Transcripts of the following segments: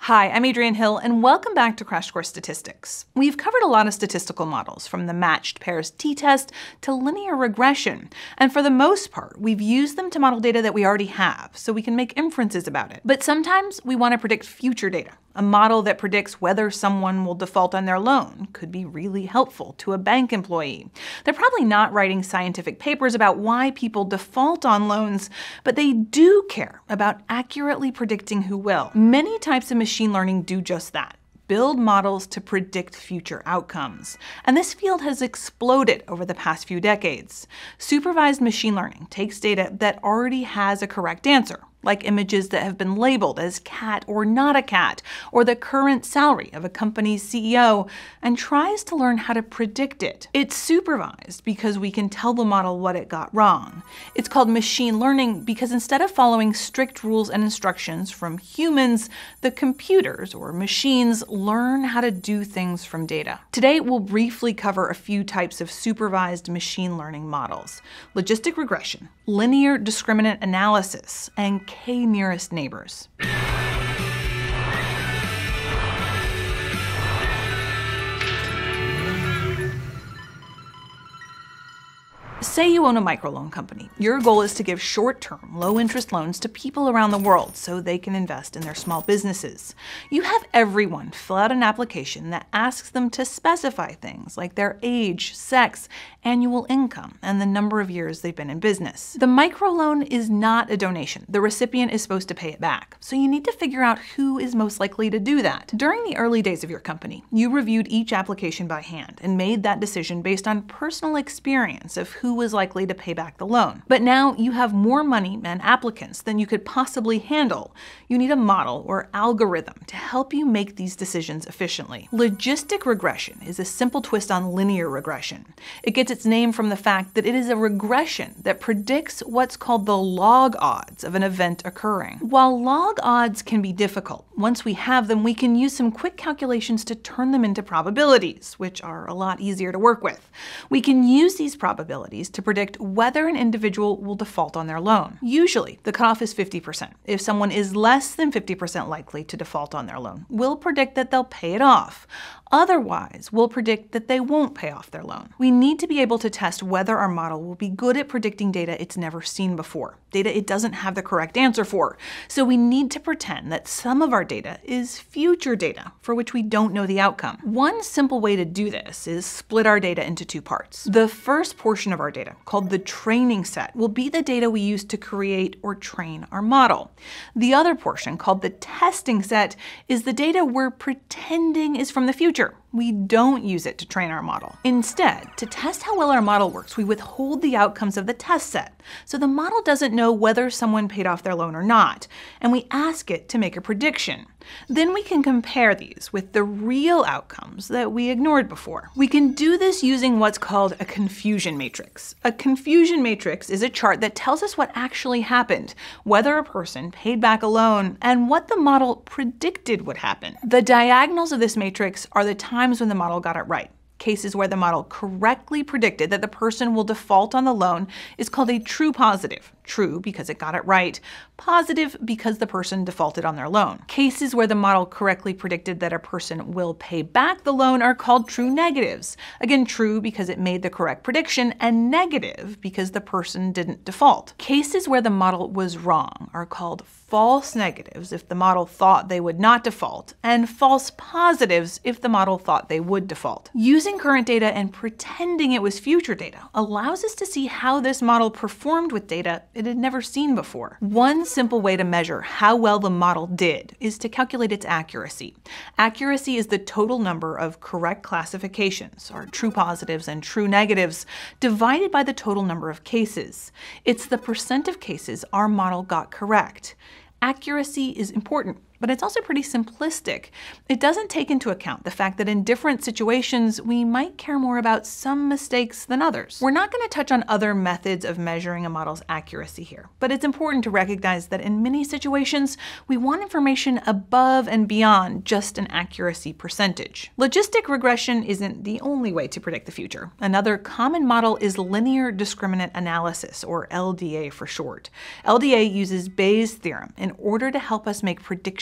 Hi, I'm Adrienne Hill, and welcome back to Crash Course Statistics. We've covered a lot of statistical models, from the matched pairs t-test to linear regression, and for the most part, we've used them to model data that we already have, so we can make inferences about it. But sometimes we want to predict future data. A model that predicts whether someone will default on their loan could be really helpful to a bank employee. They're probably not writing scientific papers about why people default on loans, but they do care about accurately predicting who will. Many types of machine learning do just that. Build models to predict future outcomes. And this field has exploded over the past few decades. Supervised machine learning takes data that already has a correct answer, like images that have been labeled as cat or not a cat, or the current salary of a company's CEO, and tries to learn how to predict it. It's supervised because we can tell the model what it got wrong. It's called machine learning because instead of following strict rules and instructions from humans, the computers or machines learn how to do things from data. Today, we'll briefly cover a few types of supervised machine learning models: logistic regression, linear discriminant analysis, and k-nearest neighbors. Say you own a microloan company. Your goal is to give short-term, low-interest loans to people around the world so they can invest in their small businesses. You have everyone fill out an application that asks them to specify things like their age, sex, annual income, and the number of years they've been in business. The microloan is not a donation. The recipient is supposed to pay it back. So you need to figure out who is most likely to do that. During the early days of your company, you reviewed each application by hand and made that decision based on personal experience of who was likely to pay back the loan. But now you have more money and applicants than you could possibly handle. You need a model or algorithm to help you make these decisions efficiently. Logistic regression is a simple twist on linear regression. It gets its name from the fact that it is a regression that predicts what's called the log odds of an event occurring. While log odds can be difficult, once we have them, we can use some quick calculations to turn them into probabilities, which are a lot easier to work with. We can use these probabilities to predict whether an individual will default on their loan. Usually, the cutoff is 50%. If someone is less than 50% likely to default on their loan, we'll predict that they'll pay it off. Otherwise, we'll predict that they won't pay off their loan. We need to be able to test whether our model will be good at predicting data it's never seen before, data it doesn't have the correct answer for. So we need to pretend that some of our data is future data for which we don't know the outcome. One simple way to do this is split our data into two parts. The first portion of our data, called the training set, will be the data we use to create or train our model. The other portion, called the testing set, is the data we're pretending is from the future. We don't use it to train our model. Instead, to test how well our model works, we withhold the outcomes of the test set. So the model doesn't know whether someone paid off their loan or not, and we ask it to make a prediction. Then we can compare these with the real outcomes that we ignored before. We can do this using what's called a confusion matrix. A confusion matrix is a chart that tells us what actually happened, whether a person paid back a loan, and what the model predicted would happen. The diagonals of this matrix are the times when the model got it right. Cases where the model correctly predicted that the person will default on the loan is called a true positive. True because it got it right, positive because the person defaulted on their loan. Cases where the model correctly predicted that a person will pay back the loan are called true negatives. Again, true because it made the correct prediction, and negative because the person didn't default. Cases where the model was wrong are called false negatives if the model thought they would not default, and false positives if the model thought they would default. Using current data and pretending it was future data allows us to see how this model performed with data it had never seen before. One simple way to measure how well the model did is to calculate its accuracy. Accuracy is the total number of correct classifications, or true positives and true negatives, divided by the total number of cases. It's the percent of cases our model got correct. Accuracy is important, but it's also pretty simplistic. It doesn't take into account the fact that in different situations, we might care more about some mistakes than others. We're not going to touch on other methods of measuring a model's accuracy here, but it's important to recognize that in many situations, we want information above and beyond just an accuracy percentage. Logistic regression isn't the only way to predict the future. Another common model is linear discriminant analysis, or LDA for short. LDA uses Bayes' theorem in order to help us make predictions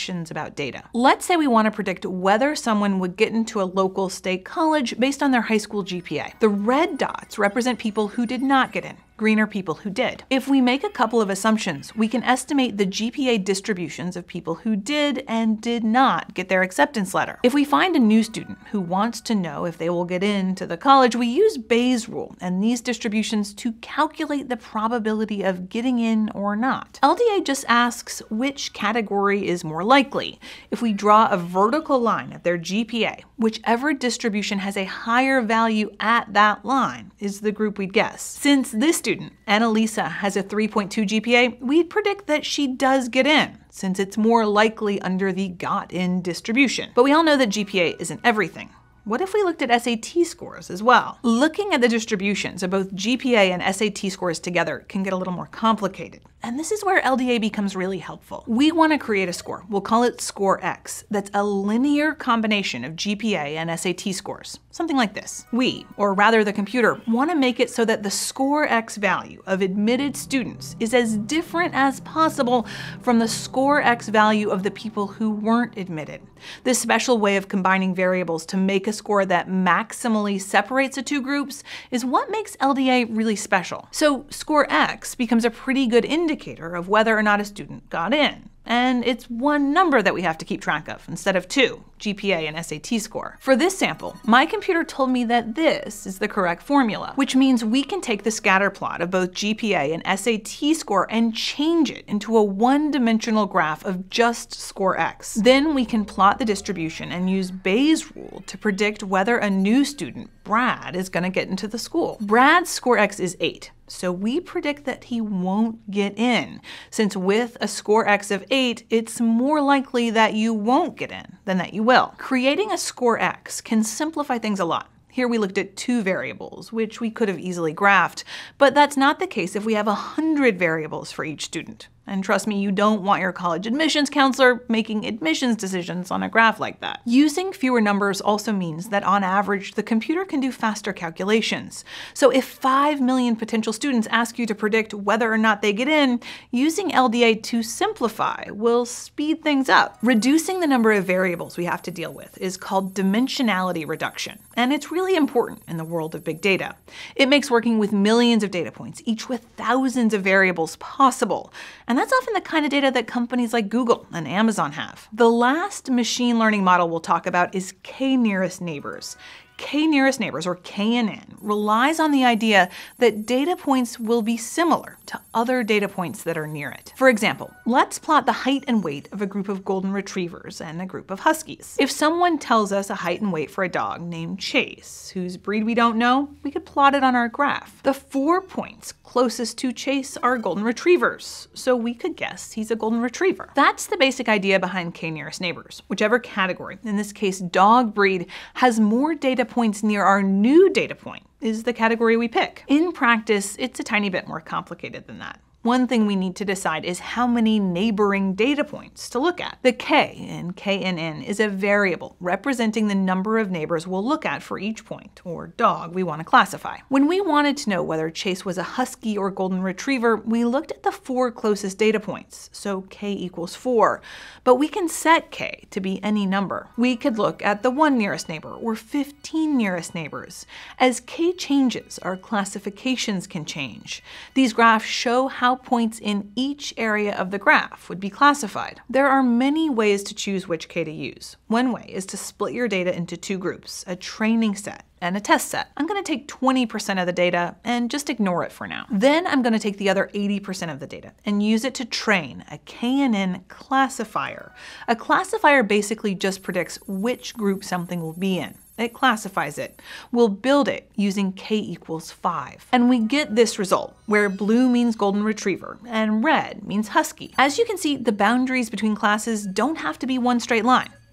assumptions about data. Let's say we want to predict whether someone would get into a local state college based on their high school GPA. The red dots represent people who did not get in. Green are people who did. If we make a couple of assumptions, we can estimate the GPA distributions of people who did and did not get their acceptance letter. If we find a new student who wants to know if they will get into the college, we use Bayes' rule and these distributions to calculate the probability of getting in or not. LDA just asks which category is more likely. If we draw a vertical line at their GPA, whichever distribution has a higher value at that line is the group we'd guess. Since this student, Annalisa, has a 3.2 GPA, we'd predict that she does get in, since it's more likely under the got in distribution. But we all know that GPA isn't everything. What if we looked at SAT scores as well? Looking at the distributions of both GPA and SAT scores together can get a little more complicated. And this is where LDA becomes really helpful. We want to create a score, we'll call it score X, that's a linear combination of GPA and SAT scores. Something like this. We, or rather the computer, want to make it so that the score X value of admitted students is as different as possible from the score X value of the people who weren't admitted. This special way of combining variables to make a score that maximally separates the two groups is what makes LDA really special. So score X becomes a pretty good indicator of whether or not a student got in. And it's one number that we have to keep track of instead of two, GPA and SAT score. For this sample, my computer told me that this is the correct formula, which means we can take the scatter plot of both GPA and SAT score and change it into a one-dimensional graph of just score X. Then we can plot the distribution and use Bayes' rule to predict whether a new student, Brad, is going to get into the school. Brad's score X is 8. So we predict that he won't get in, since with a score X of 8, it's more likely that you won't get in than that you will. Creating a score X can simplify things a lot. Here we looked at 2 variables, which we could have easily graphed, but that's not the case if we have 100 variables for each student. And trust me, you don't want your college admissions counselor making admissions decisions on a graph like that. Using fewer numbers also means that on average, the computer can do faster calculations. So if 5 million potential students ask you to predict whether or not they get in, using LDA to simplify will speed things up. Reducing the number of variables we have to deal with is called dimensionality reduction, and it's really important in the world of big data. It makes working with millions of data points, each with thousands of variables, possible. And that's often the kind of data that companies like Google and Amazon have. The last machine learning model we'll talk about is K-nearest neighbors. K-nearest neighbors, or KNN, relies on the idea that data points will be similar to other data points that are near it. For example, let's plot the height and weight of a group of golden retrievers and a group of huskies. If someone tells us a height and weight for a dog named Chase, whose breed we don't know, we could plot it on our graph. The 4 points closest to Chase are golden retrievers, so we could guess he's a golden retriever. That's the basic idea behind K-nearest neighbors. Whichever category, in this case dog breed, has more data points near our new data point is the category we pick. In practice, it's a tiny bit more complicated than that. One thing we need to decide is how many neighboring data points to look at. The K in KNN is a variable representing the number of neighbors we'll look at for each point, or dog, we want to classify. When we wanted to know whether Chase was a husky or golden retriever, we looked at the 4 closest data points, so K equals 4. But we can set K to be any number. We could look at the 1 nearest neighbor, or 15 nearest neighbors. As K changes, our classifications can change. These graphs show how points in each area of the graph would be classified. There are many ways to choose which K to use. One way is to split your data into 2 groups, a training set and a test set. I'm going to take 20% of the data and just ignore it for now. Then I'm going to take the other 80% of the data and use it to train a KNN classifier. A classifier basically just predicts which group something will be in. It classifies it. We'll build it using K equals 5. And we get this result, where blue means golden retriever and red means husky. As you can see, the boundaries between classes don't have to be one straight line.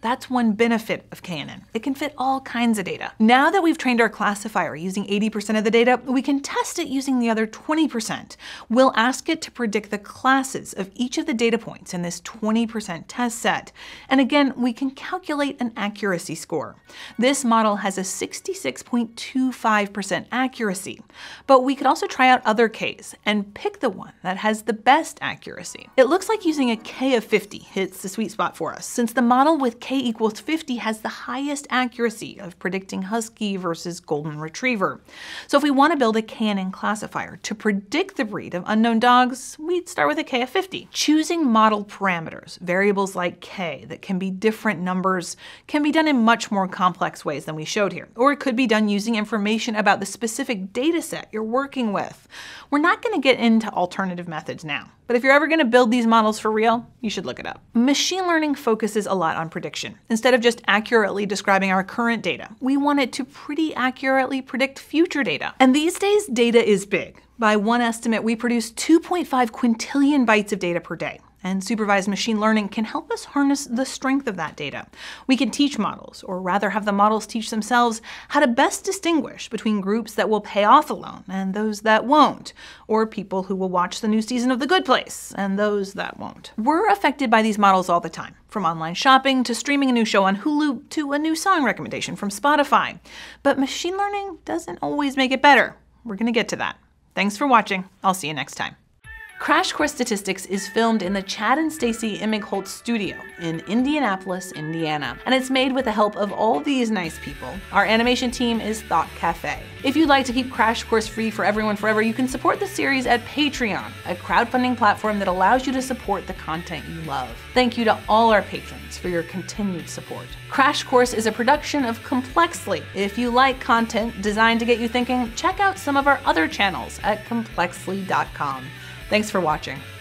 That's one benefit of KNN. It can fit all kinds of data. Now that we've trained our classifier using 80% of the data, we can test it using the other 20%. We'll ask it to predict the classes of each of the data points in this 20% test set. And again, we can calculate an accuracy score. This model has a 66.25% accuracy, but we could also try out other Ks and pick the one that has the best accuracy. It looks like using a K of 50 hits the sweet spot for us, since the model with K equals 50 has the highest accuracy of predicting Husky versus Golden Retriever. So if we want to build a KNN classifier to predict the breed of unknown dogs, we'd start with a K of 50. Choosing model parameters, variables like K that can be different numbers, can be done in much more complex ways than we showed here. Or it could be done using information about the specific data set you're working with. We're not going to get into alternative methods now, but if you're ever going to build these models for real, you should look it up. Machine learning focuses a lot on prediction. Instead of just accurately describing our current data, we want it to pretty accurately predict future data. And these days, data is big. By one estimate, we produce 2.5 quintillion bytes of data per day. And supervised machine learning can help us harness the strength of that data. We can teach models, or rather have the models teach themselves, how to best distinguish between groups that will pay off a loan and those that won't, or people who will watch the new season of The Good Place and those that won't. We're affected by these models all the time, from online shopping to streaming a new show on Hulu to a new song recommendation from Spotify. But machine learning doesn't always make it better. We're gonna get to that. Thanks for watching. I'll see you next time. Crash Course Statistics is filmed in the Chad and Stacy Imigholt studio in Indianapolis, Indiana, and it's made with the help of all these nice people. Our animation team is Thought Cafe. If you'd like to keep Crash Course free for everyone forever, you can support the series at Patreon, a crowdfunding platform that allows you to support the content you love. Thank you to all our patrons for your continued support. Crash Course is a production of Complexly. If you like content designed to get you thinking, check out some of our other channels at complexly.com. Thanks for watching.